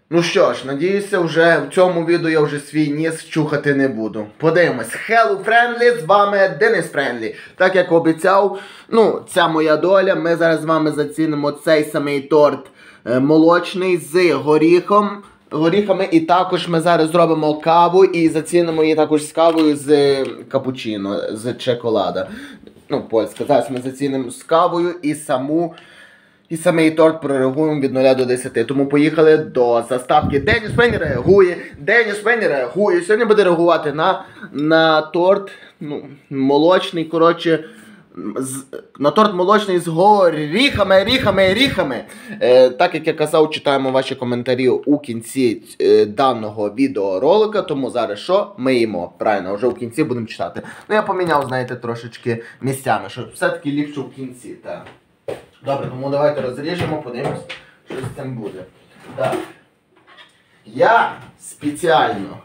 Ну що ж, надіюся, вже в цьому відео я вже свій ніс чухати не буду. Подивимось. Hello Friendly, з вами Денис Friendly. Так як обіцяв, ця моя доля, ми зараз з вами зацінимо цей самий торт молочний з горіхами, і також ми зараз зробимо каву і зацінимо її також з кавою з капучино, з шоколада. Польська. Зараз ми зацінимо з кавою і самий торт прореагуємо від 0 до 10. Тому поїхали до заставки. Деніс Фенні реагує. Сьогодні буде реагувати на торт молочний, коротше, на торт молочний з горіхами. Так як я казав, читаємо ваші коментарі у кінці даного відеоролика, тому зараз що? Ми їмо. Правильно, вже в кінці будемо читати. Я поміняв, знаєте, трошечки місцями, щоб все-таки ліпше в кінці, так. Добре, тому давайте розріжемо, подивимось, що з цим буде. Так. Я спеціально,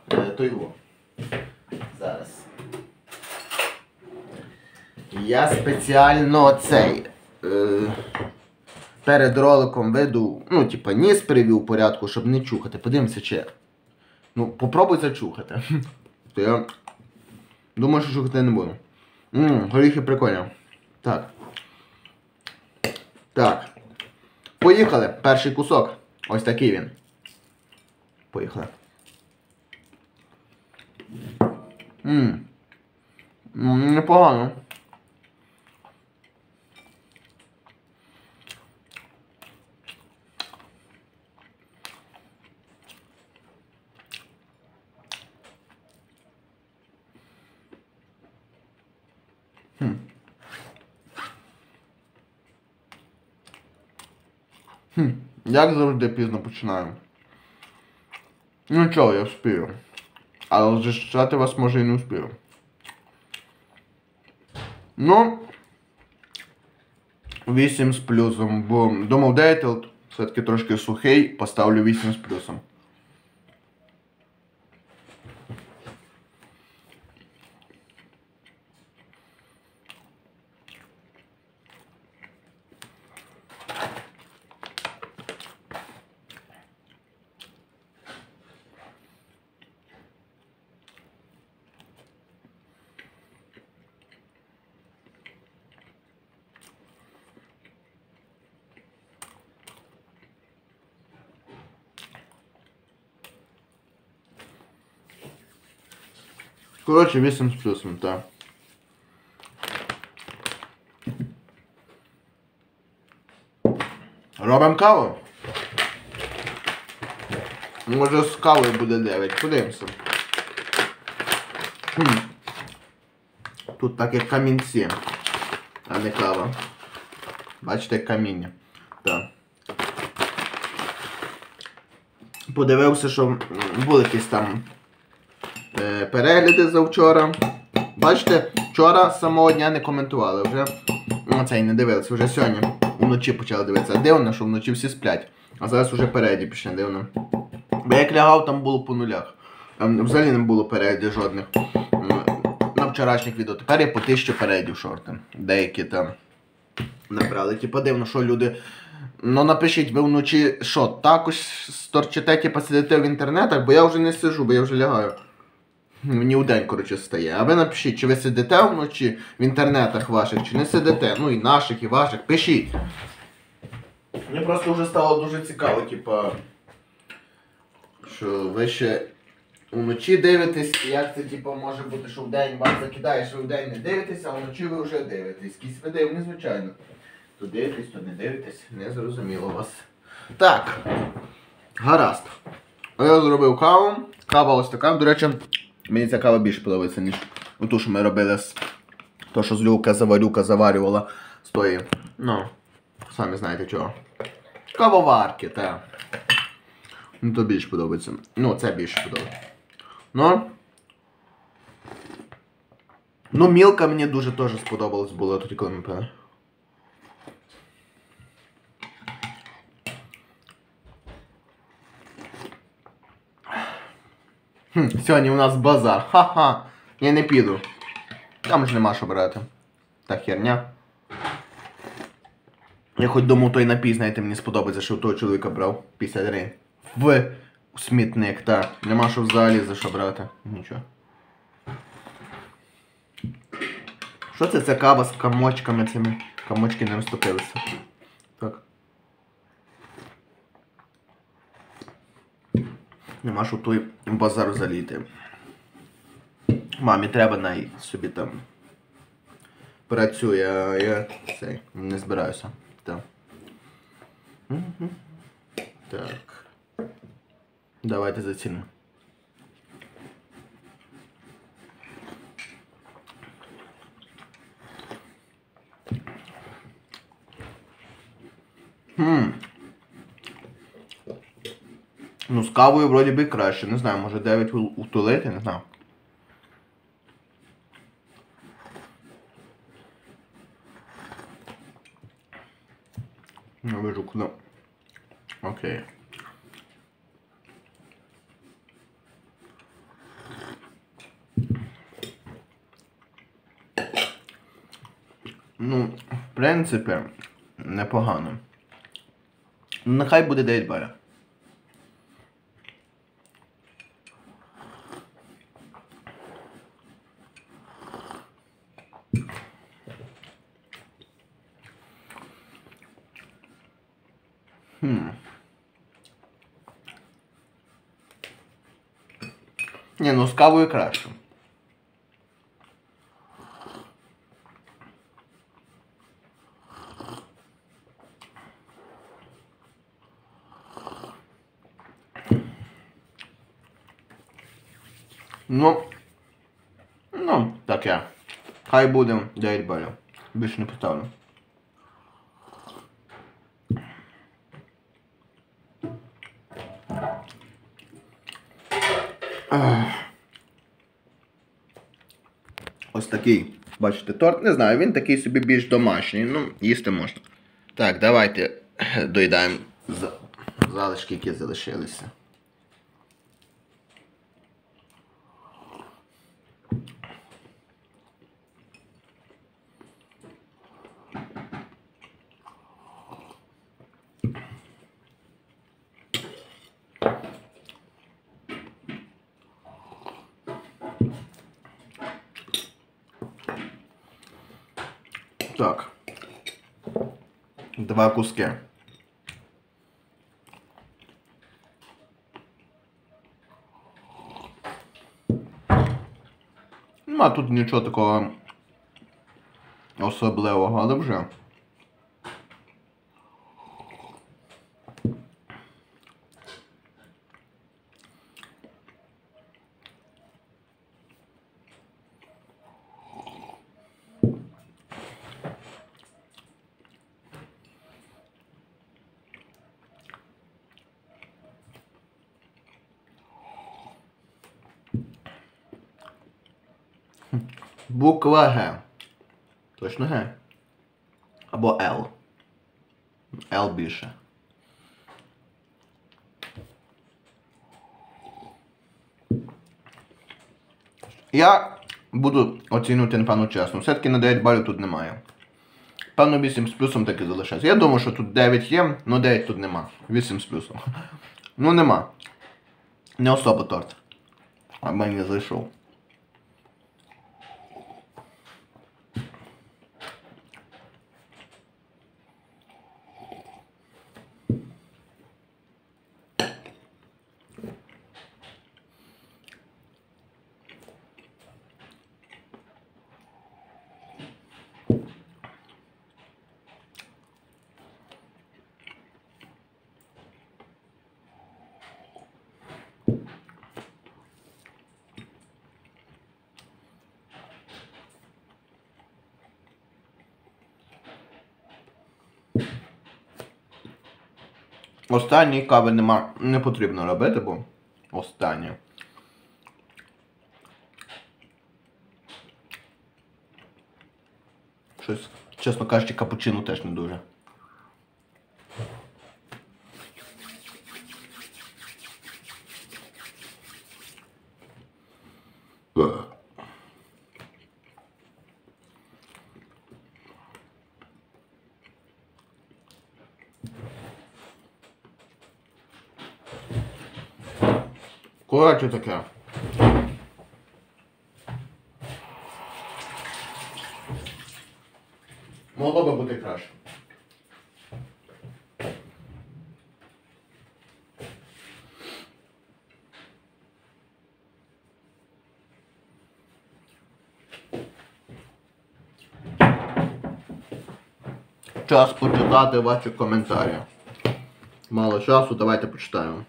перед роликом веду, ніс привів у порядку, щоб не чухати. Подивимося, чи. Попробуй зачухати. То я думаю, що чухати не буду. Горіхи прикольні. Так. Поїхали. Перший кусок. Ось такий він. Поїхали. Непогано. Як завжди пізно починаю. Нічого, я вспію. Але зачитати вас може і не вспію. 8 з плюсом, бо думав 9, але все-таки трошки сухий, поставлю 8 з плюсом. Коротше, 8 з плюсом, так. Робимо каву? Може з кавою буде 9, подивимося. Тут так як камінці, а не кава. Бачите, як каміння. Так. Подивився, що були якісь там перегляди завчора. Бачите, вчора з самого дня не коментували, вже це і не дивилися, вже сьогодні вночі почали дивитися. Дивно, що вночі всі сплять, а зараз вже переді пішли, дивно. Бо як лягав, там було по нулях. Взагалі не було передів жодних. На вчорашніх відео. Тепер є по 1000 передів шорти. Деякі там набрали. Дивно, що люди... Напишіть, ви вночі що, також сторчите, сидите в інтернетах, бо я вже не сижу, бо я вже лягаю. Мені у день, коротше, стає. А ви напишіть, чи ви сидите вночі в інтернетах ваших, чи не сидите. І наших, і ваших. Пишіть. Мені просто вже стало дуже цікаво, що ви ще вночі дивитесь, і як це, може бути, що вдень вас закидає, що ви вдень не дивитесь, а вночі ви вже дивитесь. Якісь ви дивні, звичайно. То дивитесь, то не дивитесь, не зрозуміло вас. Так, гаразд. Я зробив каву. Кава ось така. До речі, мені ця кава більше подобається, ніж ту, що ми робили з то, що Злюка заварювала з тої, самі знаєте чого. Кавоварки, так. То більше подобається. Це більше подобається. Мілка мені дуже теж сподобалась була тоді, коли ми пили. Сьогодні у нас базар. Ха-ха. Я не піду. Там ж нема що брати. Та херня. Я хоч думав той напій, знаєте, мені сподобається, що у того чоловіка брав 50 гривень. В смітник, так. Нема що взагалі за що брати. Нічого. Що це ця кава з комочками цими? Комочки не розтопилися. Так. Нема що той базар заліти. Мамі треба, най собі там працює, а я цей, не збираюся. Так. Так. Давайте зацінимо. Ну, з кавою вроді би краще. Не знаю, може 9 утулити, не знаю. Я вижу куди. Окей. Ну, в принципі, непогано. Нехай буде 9 балів. Ні, ну з кавою краще. Ну, таке. Хай буде 9 балів. Більше не поставлю. Ось такий, бачите, торт. Не знаю, він такий собі більш домашній. Ну, їсти можна. Так, давайте доїдаємо залишки, які залишилися. Так. 2 куски. Нема тут нічого такого особливого, але вже. Буква Г. Точно Г? Або Л. Л більше. Я буду оцінювати, напевно, чесно. Все-таки на 9 балів тут немає. Певно, 8 з плюсом таки залишається. Я думаю, що тут 9 є, але 9 тут нема. 8 з плюсом. Ну нема. Не особо торт. А мені зайшов. Останньої кави не потрібно робити, бо останнє. Щось, чесно кажучи, капучино теж не дуже. Коротше таке. Могло би бути краще. Час почитати ваші коментарі. Мало часу, давайте почитаємо.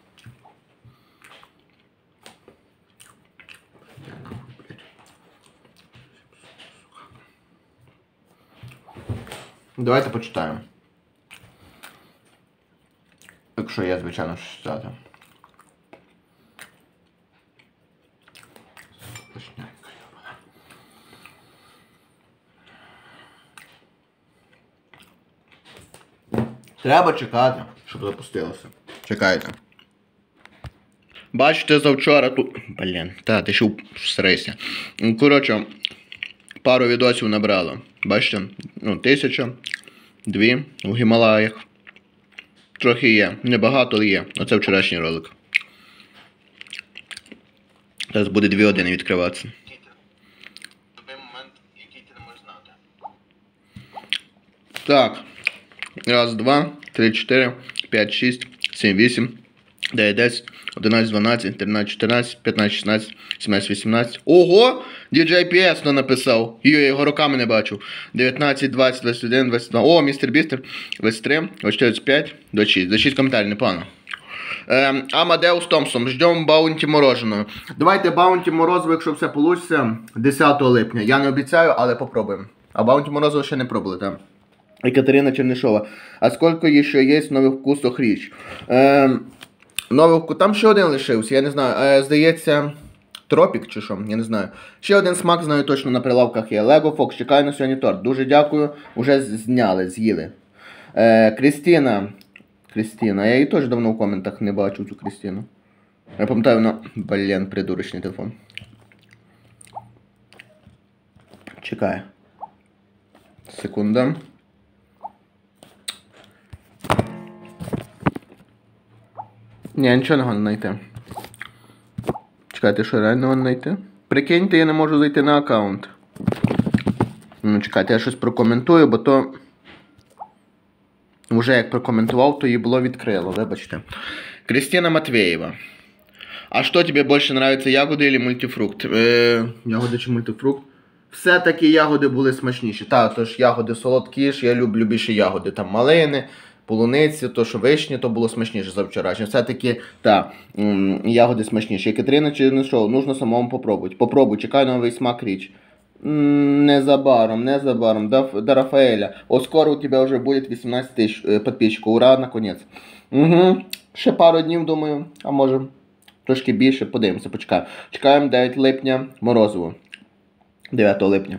Давайте почитаємо. Якщо є, звичайно, що читати. Треба чекати, щоб запустилося. Чекайте. Бачите, завчора тут... Блін, ти ще всрися. Коротше, пару відосів набрало. Бачите? 1000, 2 у Гімалаях. Трохи є. Небагато, але є. Оце вчорашній ролик. Зараз буде 2 години відкриватися. Тобі момент, який ти не можеш знати. Так. 1, 2, 3, 4, 5, 6, 7, 8, 9, 10, 11, 12, 13, 14, 15, 16, 17, 18. Ого! DJ PS написав. Я його роками не бачив. 19, 20, 21, 22. О, містер Бістер. 23, 24, 25, 26. 26 коментарів, непогано. Амадеус Томпсон. Ждем баунті мороженого. Давайте баунті морозиво, якщо все вийде, 10 липня. Я не обіцяю, але попробуємо. А баунті морозиво ще не пробували, так? Екатерина Чернишова. А сколько еще есть нових вкусов річ? Там ще один лишився, я не знаю. Здається, Тропік чи що, я не знаю. Ще один смак, знаю точно, на прилавках є. Лего Фокс, чекаю на сьогодні торт. Дуже дякую, уже зняли, з'їли. Крістіна, я її теж давно в коментах не бачу, цю Крістіну. Я пам'ятаю, вона, блін, придурочний телефон. Чекаю. Секунда. Ні, нічого не можна знайти. Чекайте, що реально можна знайти? Прикиньте, я не можу зайти на аккаунт. Ну, чекайте, я щось прокоментую, бо то... Уже як прокоментував, то її було відкрило, вибачте. Крістіна Матвєєва. А що тобі більше подобається, ягоди или мультифрукт? Ягоди чи мультифрукт? Все-таки ягоди були смачніші. Так, тож ягоди солодкіші, я люблю більше ягоди. Там малини, полуниці, то що вишні, то було смачніше за вчорашнє. Все-таки, так, ягоди смачніші. Екатерина Чернишова, нужно самому попробувати. Попробуй, чекай новий смак річ. Незабаром. До Рафаэля. О, скоро у тебя уже будет 18 тысяч подписчиков. Ура, наконец. Угу. Ще пару днів, думаю. А може, трошки більше. Подивимося, почекаємо. Чекаємо 9 липня морозиво. 9 липня.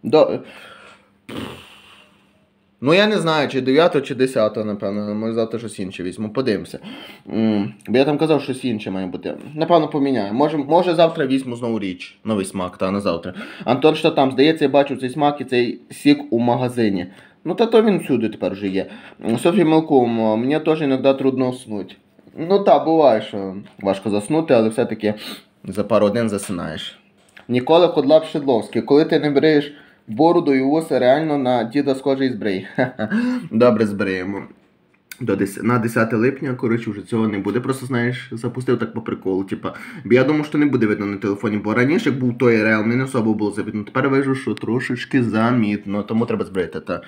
Ну, я не знаю, чи 9, чи 10, напевно. Може, завтра щось інше візьму. Подивимося. Бо я там казав, щось інше має бути. Напевно, поміняю. Може завтра візьму знову річ. Новий смак, на завтра. Антон, що там? Здається, я бачу цей смак і цей сік у магазині. Ну, то він всюди тепер вже є. Софія Мелком, мені теж іноді трудно уснути. Ну, буває, що важко заснути, але все-таки за пару годин засинаєш. Ніколи Ходлап Шедловський. Коли ти не бреєш бороду і вуса, реально на діда схожий збрий. Добре, збриємо. На 10 липня, коротше, вже цього не буде. Просто, знаєш, запустив так по приколу. Бо я думав, що не буде видно на телефоні, бо раніше, як був той Реал, не особо було завідно. Тепер вижу, що трошечки замітно, тому треба збрити.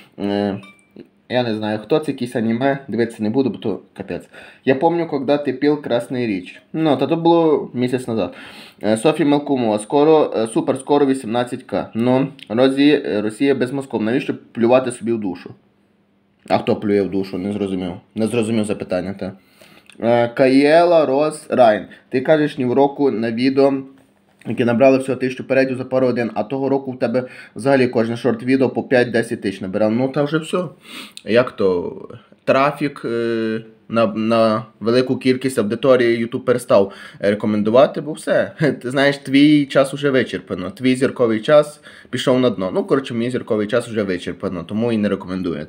Я не знаю, хто це, якийсь аніме, дивитися не буду, бо то капець. Я пам'ятаю, коли ти пив Красний Річ. Ну, то було місяць назад. Софія Мелкумова, скоро 18К. Ну, Росія без Москов. Навіщо плювати собі в душу? А хто плює в душу? Не зрозумів. Не зрозумів запитання, та. Каєла Рос Райн. Ти кажеш ні в року на відео, які набрали всього 1000 переглядів за пару годин, а того року в тебе взагалі кожне шорт-відео по 5-10 тисяч набирав. Ну, та вже все. Як то? Трафік на велику кількість аудиторії YouTube перестав рекомендувати, бо все. Ти знаєш, твій час вже вичерпано. Твій зірковий час пішов на дно. Ну, коротше, мій зірковий час вже вичерпано, тому і не рекомендую.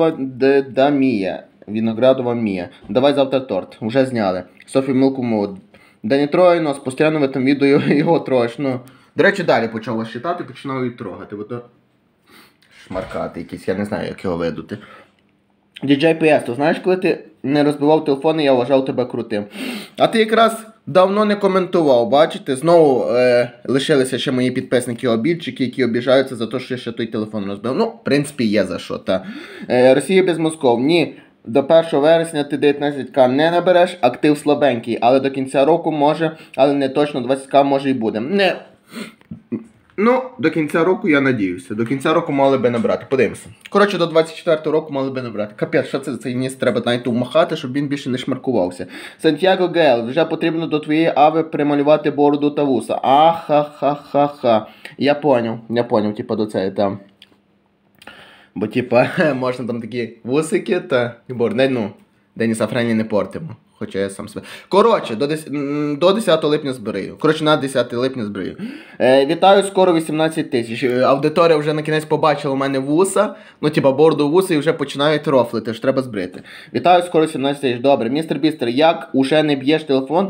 Виноградова Мія. Давай завтра торт. Уже зняли. Софія Мілкумова. Да не трогай нос, постійно в этом відео його троєш. Ну, до речі, далі почав вас читати, починав її трогати. Бо то шмаркати якісь, я не знаю, як його видути. DJ PS, то знаєш, коли ти не розбивав телефон, я вважав тебе крутим. А ти якраз давно не коментував, бачите? Знову лишилися ще мої підписники-обідчики, які обіжаються за те, що я ще той телефон розбив. Ну, в принципі, є за що, та. Росія без Москов. Ні, до 1 вересня ти 19к не набереш, актив слабенький, але до кінця року може, але не точно 20к може і буде. Не. Ну, до кінця року я надіюся. До кінця року мали би набрати. Подивимося. Коротше, до 24 року мали би набрати. Капець, що це за цей ніс треба навіть умахати, щоб він більше не шмаркувався. Сантьяго Гел, вже потрібно до твоєї ави прималювати бороду та вуса. Ахахахаха. Я поняв, типа до цієї там. Бо, типа, можна там такі вусики та і бороду. Ну, Деніса Френі не портимо. Хоча я сам себе. Коротше, до 10 липня збираю. Коротше, на 10 липня збираю. Вітаю, скоро 18 тисяч. Аудиторія вже на кінець побачила у мене вуса. Ну, типа, бороду вуса і вже починають рофлити, що треба збрити. Вітаю, скоро 17 тисяч. Добре. Містер Бістер, як уже не б'єш телефон?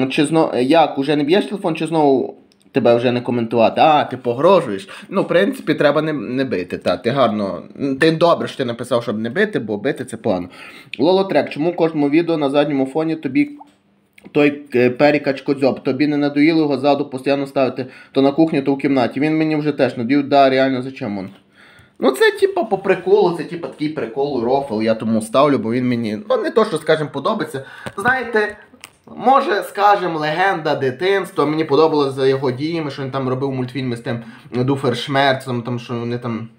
Чи знову тебе вже не коментувати? А, ти погрожуєш? Ну, в принципі, треба не бити. Та, ти гарно. Ти добре, що ти написав, щоб не бити, бо бити це погано. Лолотрек, чому в кожному відео на задньому фоні тобі той перікачкодзьоб? Тобі не надоїло його ззаду постійно ставити то на кухні, то в кімнаті. Він мені вже теж надоїв, да, реально, зачем он? Ну, це, типа, по приколу, це, типа, такий прикол, рофл, я тому ставлю, бо він мені, ну, не то, що, скажімо, подобається. Знаєте, може, скажімо, легенда дитинства, мені подобалося за його діями, що він там робив мультфільми з тим Дуфершмерцем, там, що вони там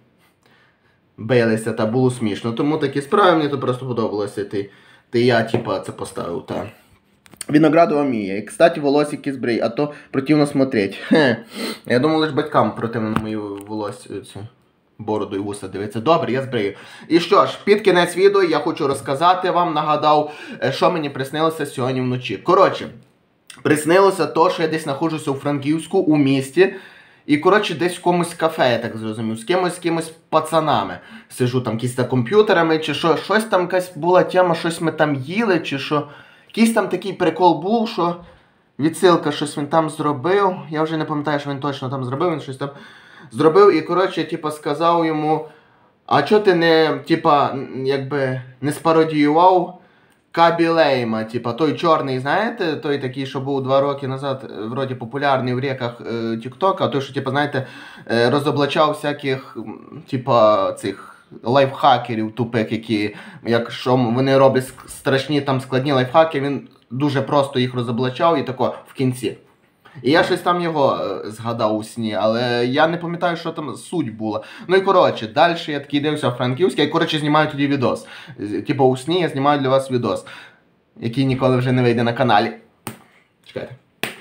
билися, та було смішно. Тому такі справи мені то просто подобалося, ти я, типа, це поставив, та. Виноградова Мія. І, кстати, волосики збрий, а то противно смотреть. Хе. Я думав, лише батькам противно на мою волосся, бороду і вуса дивиться. Добре, я збрию. І що ж, під кінець відео я хочу розказати вам, нагадав, що мені приснилося сьогодні вночі. Коротше, приснилося то, що я десь знаходжуся у Франківську, у місті. І, коротше, десь в комусь кафе, я так зрозумів, з кимось пацанами. Сижу там, якісь за комп'ютерами, чи що, щось там якась була тема, щось ми там їли, чи що. Якийсь там такий прикол був, що відсилка, щось він там зробив. Я вже не пам'ятаю, що він точно там зробив, він щось там зробив. І, коротше, типа, сказав йому, а чого ти не, типа, якби, не спародіював Кабі Лейма, типа, той чорний, знаєте, той такий, що був 2 роки назад, вроді, популярний в реках Тіктока, а той, що, типа, знаєте, розоблачав всяких, типа, цих лайфхакерів тупих, які, якщо вони роблять страшні там складні лайфхаки, він дуже просто їх розоблачав і тако в кінці. І я щось там його згадав у сні, але я не пам'ятаю, що там суть була. Ну і коротше, далі я такий дивився Франківський, і коротше знімаю тоді відос. Типу у сні я знімаю для вас відос, який ніколи вже не вийде на каналі. Чекайте.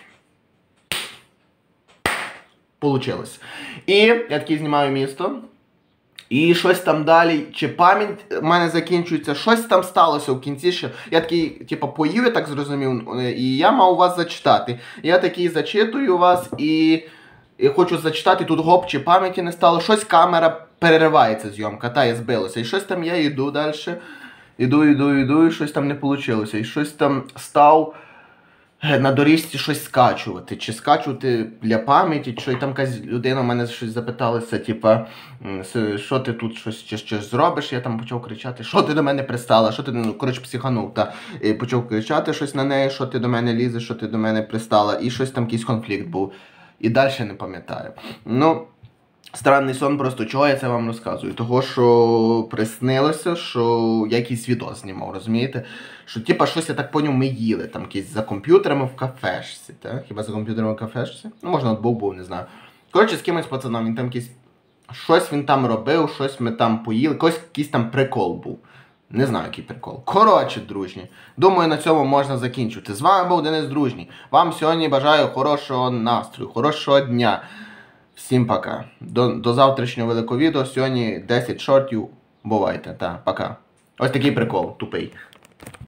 Получилось. І я такий знімаю місто. І щось там далі, чи пам'ять в мене закінчується, щось там сталося в кінці, що я такий, типу, поїв, я так зрозумів, і я мав вас зачитати. Я такий зачитую вас і хочу зачитати, тут гоп, чи пам'яті не стало, щось камера переривається, зйомка, та, я збилася. І щось там я йду далі, іду, і щось там не вийшло. І щось там став на доріжці щось скачувати. Чи скачувати для пам'яті, чи там якась людина в мене щось запиталася, типа, що ти тут щось зробиш? Я там почав кричати, що ти до мене пристала, що ти, ну, коротше, психанув, та. І почав кричати щось на неї, що ти до мене лізеш, що ти до мене пристала, і щось там, якийсь конфлікт був. І далі не пам'ятаю. Ну, странний сон, просто чого я це вам розказую? Того, що приснилося, що я якийсь відос знімав, розумієте? Що, типа, щось, я так поняв, ми їли, там, якісь за комп'ютерами в кафешці, так? Хіба за комп'ютерами в кафешці? Ну, можна, ноутбук був, не знаю. Коротше, з кимось пацаном, він там якийсь, щось він там робив, щось ми там поїли, якийсь там прикол був. Не знаю, який прикол. Коротше, дружні, думаю, на цьому можна закінчити. З вами був Денис Дружній. Вам сьогодні бажаю хорошого настрою, хорошого дня. Всім пока. До завтрашнього великого відео. Сьогодні 10 шортів. Бувайте. Та, пока. Ось такий прикол, тупий.